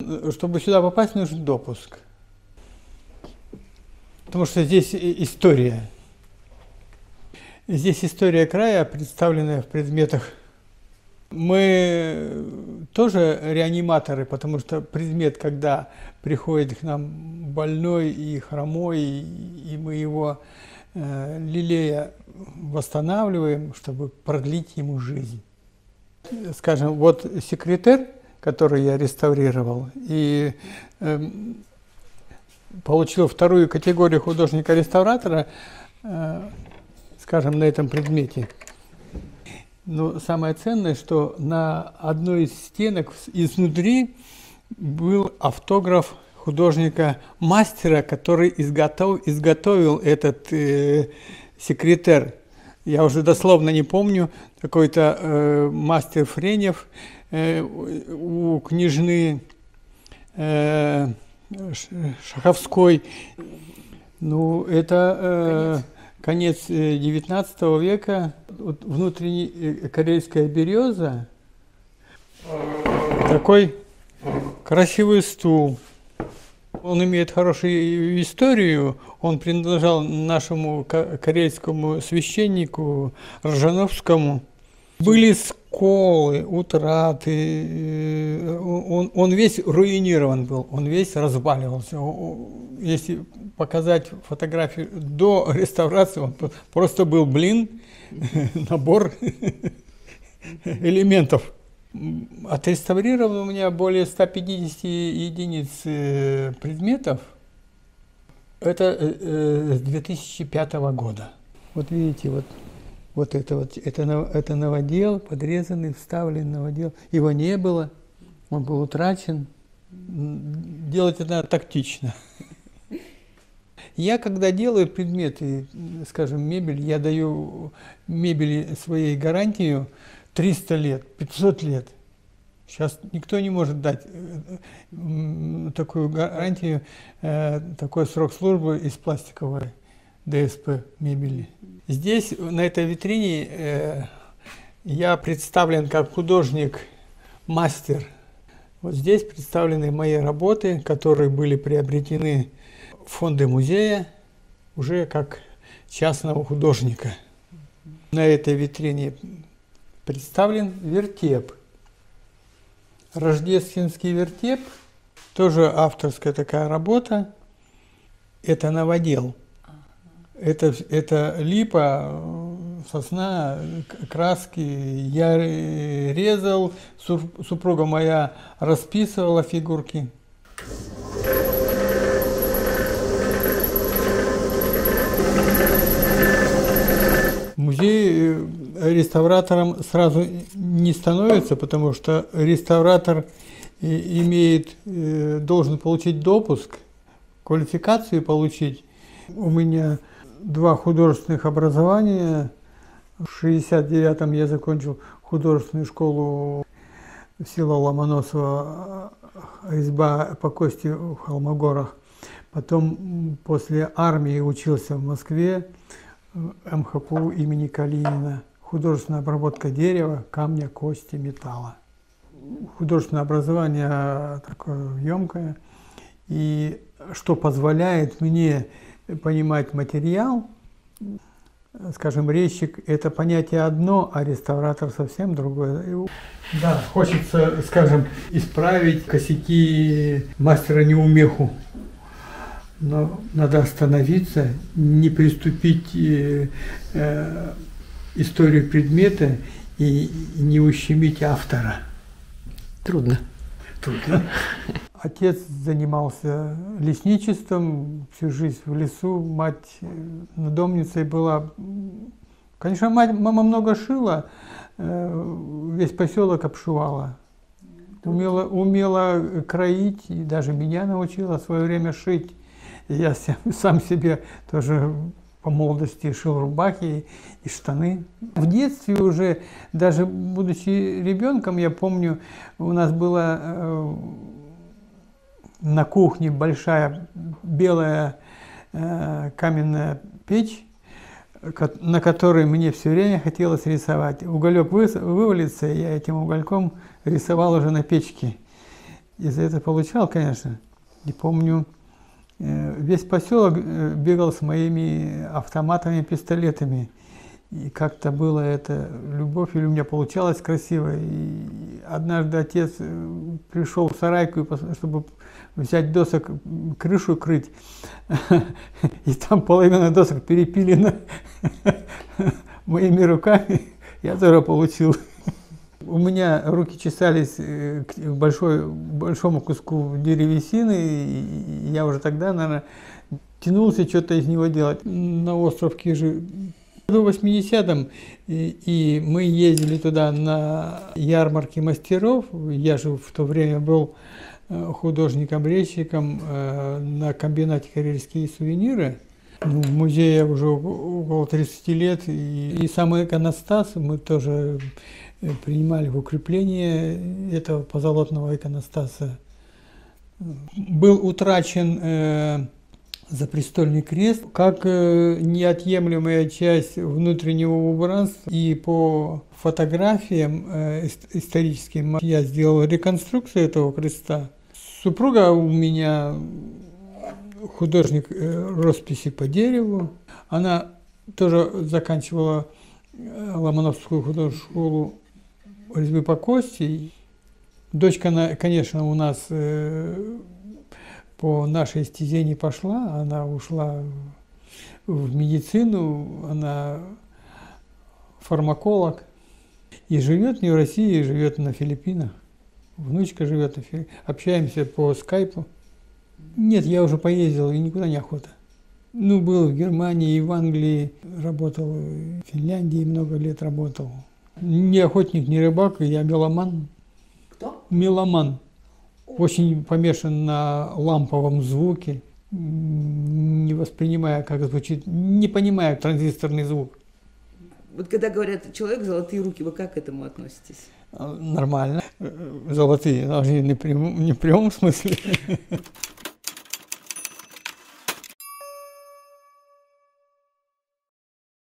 чтобы сюда попасть, нужен допуск. Потому что здесь история. Здесь история края, представленная в предметах. Мы тоже реаниматоры, потому что предмет, когда приходит к нам больной и хромой, и мы его, лелея, восстанавливаем, чтобы продлить ему жизнь. Скажем, вот секретарь, который я реставрировал, и получил вторую категорию художника-реставратора, скажем, на этом предмете. Но самое ценное, что на одной из стенок изнутри был автограф художника-мастера, который изготовил этот секретарь. Я уже дословно не помню, какой-то мастер Френев у княжны Шаховской. Ну, это конец 19 века. Вот внутренняя карельская береза. Такой красивый стул. Он имеет хорошую историю. Он принадлежал нашему карельскому священнику Ржановскому. Были сколы, утраты. Он весь руинирован был, он весь разваливался. Если показать фотографию до реставрации, он просто был, набор элементов. Отреставрировано у меня более 150 единиц предметов. Это с 2005 года. Вот видите, это новодел, подрезанный, вставленный новодел. Его не было, он был утрачен. Делать это надо тактично. Я, когда делаю предметы, скажем, мебель, я даю мебели своей гарантию 300 лет, 500 лет. Сейчас никто не может дать такую гарантию, такой срок службы из пластиковой ДСП мебели. Здесь, на этой витрине, я представлен как художник-мастер. Вот здесь представлены мои работы, которые были приобретены в фонды музея уже как частного художника. На этой витрине представлен вертеп. Рождественский вертеп, тоже авторская такая работа. Это новодел. Это липа, сосна, краски. Я резал, супруга моя расписывала фигурки. Музей реставратором сразу не становится, потому что реставратор должен получить допуск, квалификацию получить. У меня 2 художественных образования. В 1969-м я закончил художественную школу в село Ломоносово, изба по кости в Холмогорах. Потом после армии учился в Москве, в МХПУ имени Калинина. Художественная обработка дерева, камня, кости, металла. Художественное образование такое емкое, и что позволяет мне понимать материал. Скажем, резчик – это понятие одно, а реставратор совсем другое. Да, хочется, скажем, исправить косяки мастера-неумеху. Но надо остановиться, не приступить историю предмета и не ущемить автора. Трудно. Трудно. Отец занимался лесничеством, всю жизнь в лесу, мать надомницей была. Конечно, мама много шила, весь поселок обшивала. Умела кроить, и даже меня научила в свое время шить. Я сам себе тоже по молодости шил рубахи и штаны. В детстве уже, даже будучи ребенком, я помню, у нас была на кухне большая белая каменная печь, на которой мне все время хотелось рисовать. Уголек вывалится, я этим угольком рисовал уже на печке. И за это получал, конечно. И помню, весь поселок бегал с моими автоматами, пистолетами. И как-то было это любовь, или у меня получалось красиво. И однажды отец пришел в сарайку, чтобы взять досок, крышу крыть. И там половина досок перепилена моими руками. Я тоже получил. У меня руки чесались к большому куску деревесины, и я уже тогда, наверное, тянулся что-то из него делать. На остров Кижи в 80-м, и мы ездили туда на ярмарки мастеров. Я же в то время был художником-резчиком на комбинате «Карельские сувениры». В музее уже около 30 лет. И сам иконостас мы тоже принимали в укрепление этого позолотного иконостаса. Был утрачен запрестольный крест как неотъемлемая часть внутреннего убранства. И по фотографиям историческим я сделал реконструкцию этого креста. Супруга у меня художник росписи по дереву. Она тоже заканчивала Ломоносовскую художественную школу резьбы по кости. Дочка, конечно, у нас по нашей стезе не пошла, она ушла в медицину, она фармаколог. И живет не в России, живет на Филиппинах. Внучка живет на Филиппинах. Общаемся по скайпу. Нет, я уже поездил, и никуда не охота. Ну, был в Германии и в Англии, работал в Финляндии, много лет работал. Не охотник, не рыбак, я меломан. Кто? Меломан. Очень помешан на ламповом звуке, не воспринимая, как звучит, не понимая транзисторный звук. Вот когда говорят «человек, золотые руки», вы как к этому относитесь? Нормально. Золотые, даже не в прямом смысле.